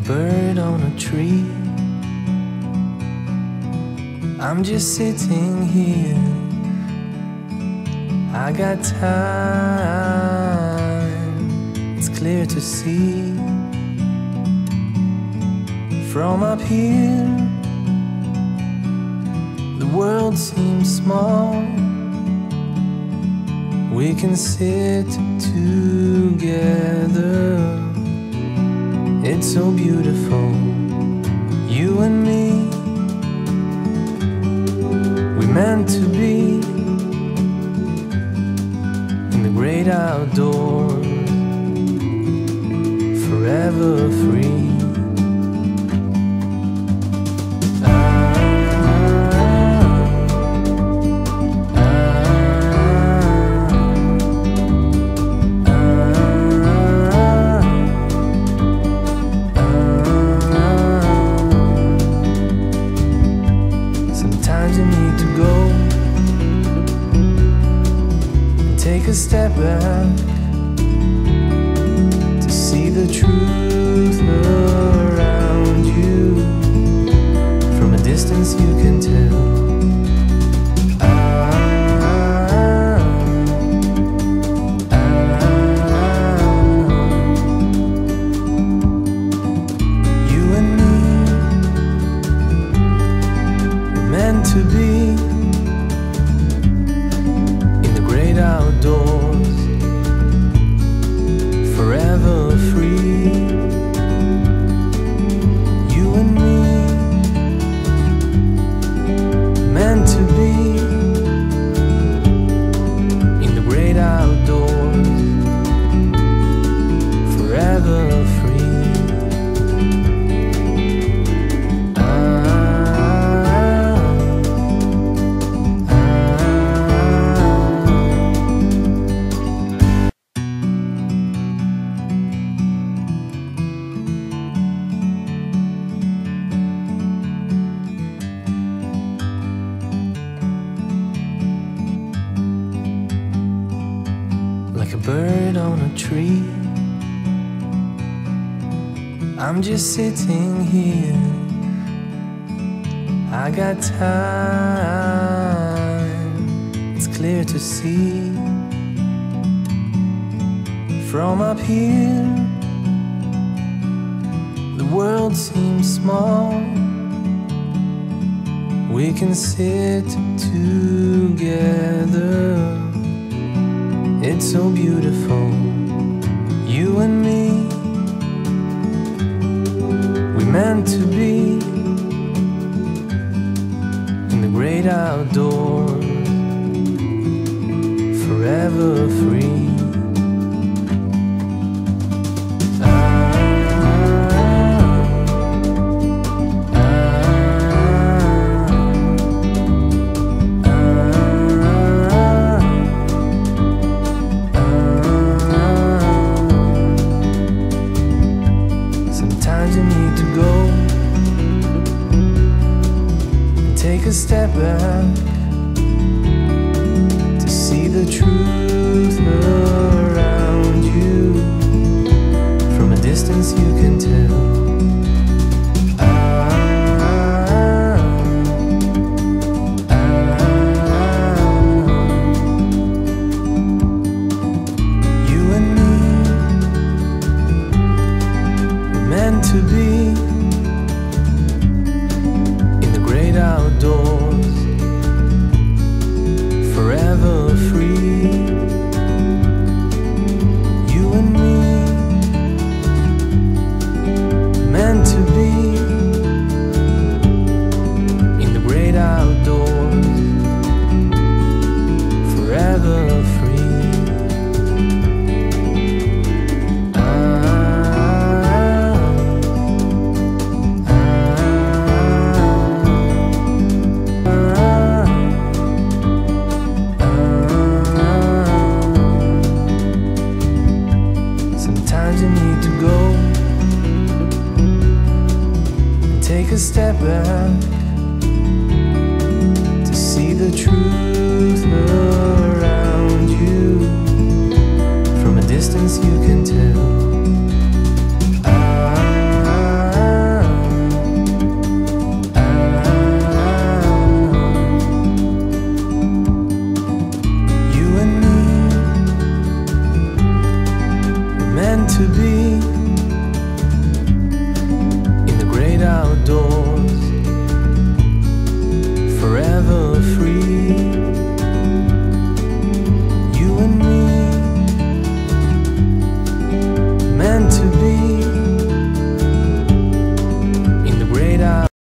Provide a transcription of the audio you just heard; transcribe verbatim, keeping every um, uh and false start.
bird on a tree. I'm just sitting here, I got time, it's clear to see. From up here, the world seems small. We can sit together, it's so beautiful, you and me. We meant to be in the great outdoors, forever free. Sometimes you need to go and take a step back to see the truth around you. From a distance you can tell. To be in the great outdoors, forever free. You and me, meant to be in the great outdoors, forever free. Like a bird on a tree, I'm just sitting here, I got time, it's clear to see. From up here, the world seems small. We can sit together, it's so beautiful, you and me. We meant to be in the great outdoors, forever free. Sometimes you need to go and take a step back to see the truth around you. From a distance you can tell. To be in the great outdoors, forever free. You and me, meant to be in the great outdoors, forever free. You need to go and take a step back to see the truth around you. From a distance you can tell. I to be.